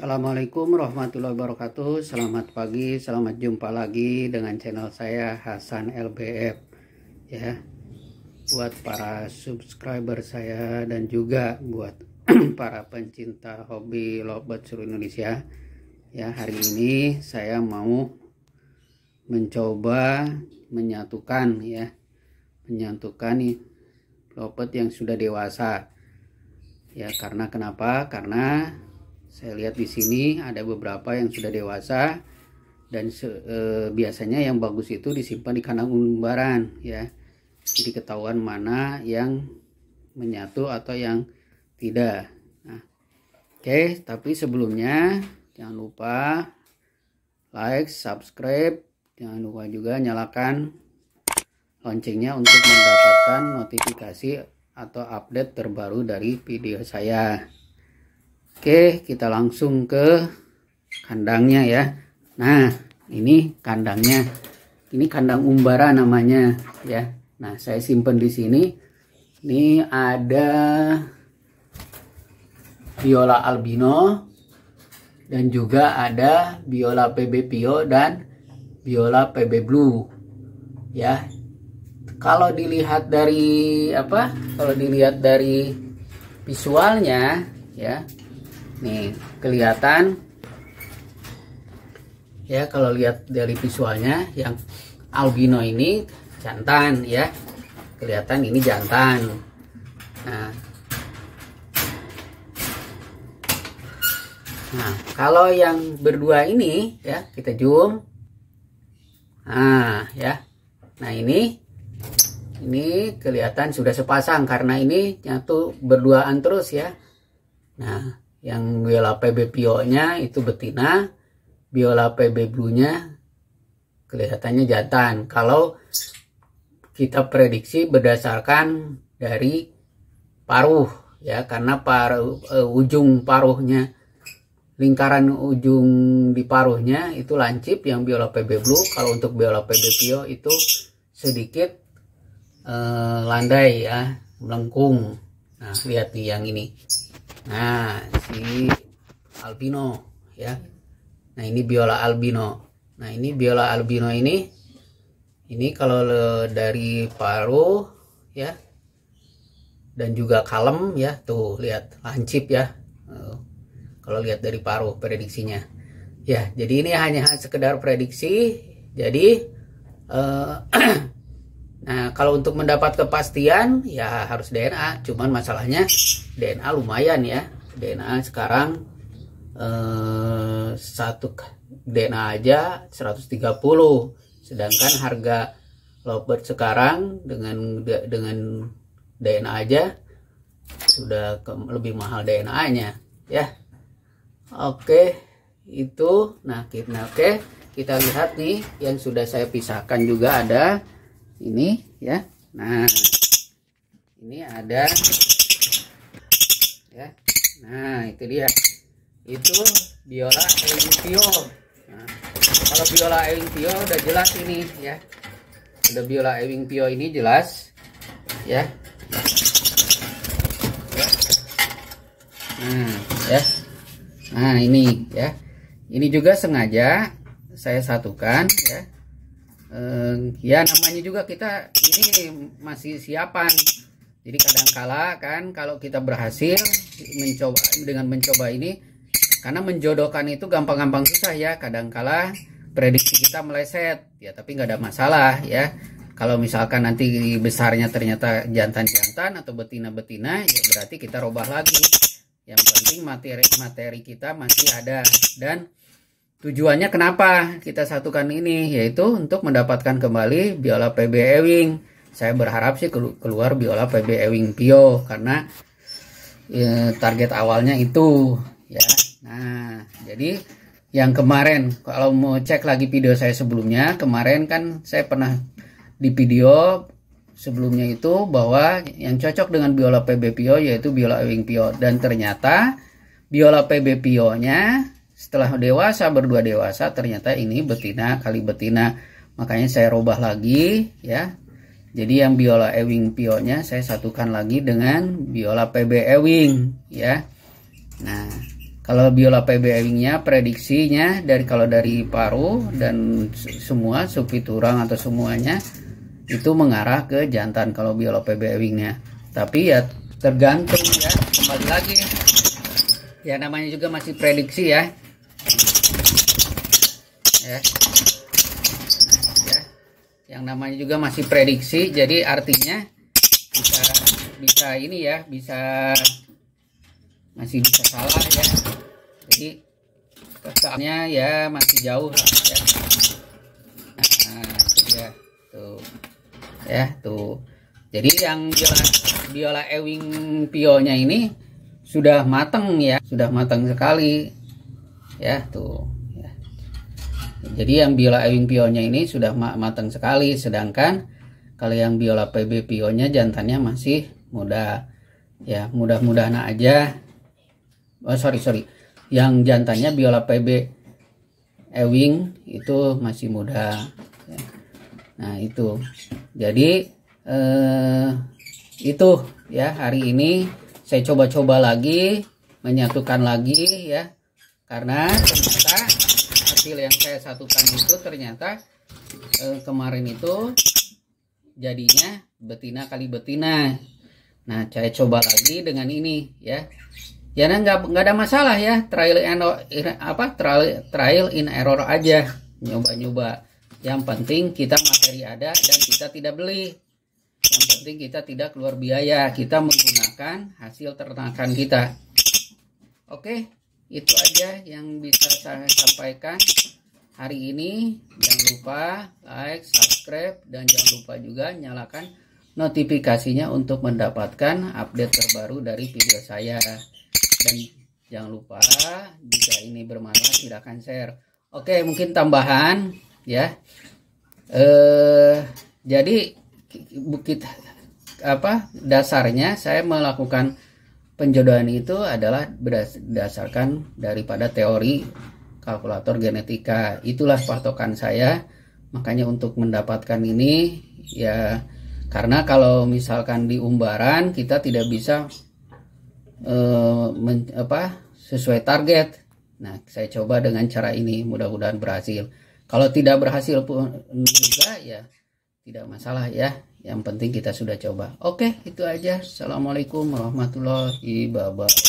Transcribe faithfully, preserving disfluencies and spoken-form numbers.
Assalamualaikum warahmatullahi wabarakatuh. Selamat pagi, selamat jumpa lagi dengan channel saya Hasan L B F ya. Buat para subscriber saya dan juga buat para pencinta hobi lovebird seluruh Indonesia ya. Hari ini saya mau mencoba menyatukan ya, menyatukan nih lovebird yang sudah dewasa ya. Karena kenapa? Karena saya lihat di sini ada beberapa yang sudah dewasa dan se, e, biasanya yang bagus itu disimpan di kandang umbaran ya. Jadi ketahuan mana yang menyatu atau yang tidak. Nah, oke, tapi sebelumnya jangan lupa like, subscribe, jangan lupa juga nyalakan loncengnya untuk mendapatkan notifikasi atau update terbaru dari video saya. Oke, kita langsung ke kandangnya ya. Nah, ini kandangnya. Ini kandang umbara namanya ya. Nah, saya simpan di sini. Ini ada biola albino dan juga ada biola P B Pio dan biola P B blue ya. Kalau dilihat dari apa? Kalau dilihat dari visualnya ya. Nih kelihatan ya, kalau lihat dari visualnya yang albino ini jantan ya, kelihatan ini jantan. Nah, nah kalau yang berdua ini ya kita zoom. Nah ya, nah ini ini kelihatan sudah sepasang karena ini nyatu berduaan terus ya. Nah, yang biola P B Pio nya itu betina, biola P B blue nya kelihatannya jantan. Kalau kita prediksi berdasarkan dari paruh ya, karena paruh, uh, ujung paruhnya, lingkaran ujung di paruhnya itu lancip yang biola P B blue. Kalau untuk biola P B Pio itu sedikit uh, landai ya, melengkung. Nah, lihat nih yang ini. Nah, si albino ya. Nah, ini biola albino. Nah, ini biola albino ini. Ini kalau dari paruh ya. Dan juga kalem ya. Tuh, lihat lancip ya. Kalau lihat dari paruh prediksinya. Ya, jadi ini hanya sekedar prediksi. Jadi eh, nah, kalau untuk mendapat kepastian ya harus D N A. Cuman masalahnya D N A lumayan ya. D N A sekarang eh, satu D N A aja seratus tiga puluh. Sedangkan harga lovebird sekarang dengan dengan D N A aja sudah ke, lebih mahal D N A-nya ya. Oke, itu nah kita oke, kita lihat nih yang sudah saya pisahkan juga ada ini ya. Nah, ini ada ya. Nah, itu dia. Itu biola Ewing Pio. Nah, kalau biola Ewing Pio udah jelas ini ya. Udah biola Ewing Pio ini jelas ya. Nah, ya. Nah, ini ya. Ini juga sengaja saya satukan ya. Uh, ya namanya juga kita ini masih siapan, jadi kadangkala kan kalau kita berhasil mencoba dengan mencoba ini, karena menjodohkan itu gampang-gampang susah ya, kadangkala prediksi kita meleset ya, tapi nggak ada masalah ya. Kalau misalkan nanti besarnya ternyata jantan-jantan atau betina-betina ya berarti kita robah lagi. Yang penting materi-materi kita masih ada. Dan tujuannya kenapa kita satukan ini, yaitu untuk mendapatkan kembali biola P B Ewing. Saya berharap sih keluar biola P B Ewing Pio karena ya, target awalnya itu ya. Nah, jadi yang kemarin kalau mau cek lagi video saya sebelumnya, kemarin kan saya pernah di video sebelumnya itu bahwa yang cocok dengan biola P B Pio yaitu biola Ewing Pio, dan ternyata biola P B Pio nya setelah dewasa, berdua dewasa, ternyata ini betina kali betina. Makanya saya robah lagi ya. Jadi yang biola Ewing Pio nya saya satukan lagi dengan biola P B Ewing ya. Nah, Kalau Biola P B Ewingnya prediksinya dari kalau dari paruh dan semua subfiturang atau semuanya itu mengarah ke jantan kalau Biola P B Ewingnya. Tapi ya tergantung ya, kembali lagi ya, namanya juga masih prediksi ya. Ya. Ya. Yang namanya juga masih prediksi, jadi artinya bisa bisa ini ya, bisa masih bisa salah ya. Jadi kesannya ya masih jauh lah ya. Nah, itu ya tuh. Ya, tuh. Jadi yang biola, biola Ewing Pio-nya ini sudah matang ya, sudah matang sekali. Ya, tuh. Ya. Jadi yang biola Ewing Pio-nya ini sudah matang sekali, sedangkan kalau yang biola P B Pio-nya jantannya masih muda. Ya, mudah-mudahan aja. Oh sorry sorry, yang jantannya Biola P B Ewing itu masih muda. Nah itu, jadi eh, itu ya, hari ini saya coba-coba lagi menyatukan lagi ya, karena ternyata hasil yang saya satukan itu ternyata eh, kemarin itu jadinya betina kali betina. Nah saya coba lagi dengan ini ya. Ya nggak nggak ada masalah ya, trial and apa trial trial in error aja, nyoba-nyoba. Yang penting kita materi ada dan kita tidak beli. Yang penting kita tidak keluar biaya, kita menggunakan hasil ternakan kita. Oke, itu aja yang bisa saya sampaikan hari ini. Jangan lupa like, subscribe, dan jangan lupa juga nyalakan notifikasinya untuk mendapatkan update terbaru dari video saya. Dan jangan lupa jika ini bermanfaat silahkan share. Oke, mungkin tambahan ya. Eh, jadi bukit apa dasarnya saya melakukan penjodohan itu adalah berdasarkan daripada teori kalkulator genetika. Itulah patokan saya. Makanya untuk mendapatkan ini ya, karena kalau misalkan di umbaran kita tidak bisa Uh, men, apa sesuai target. Nah saya coba dengan cara ini, mudah-mudahan berhasil. Kalau tidak berhasil pun juga ya tidak masalah ya, yang penting kita sudah coba. Oke, itu aja. Assalamualaikum warahmatullahi wabarakatuh.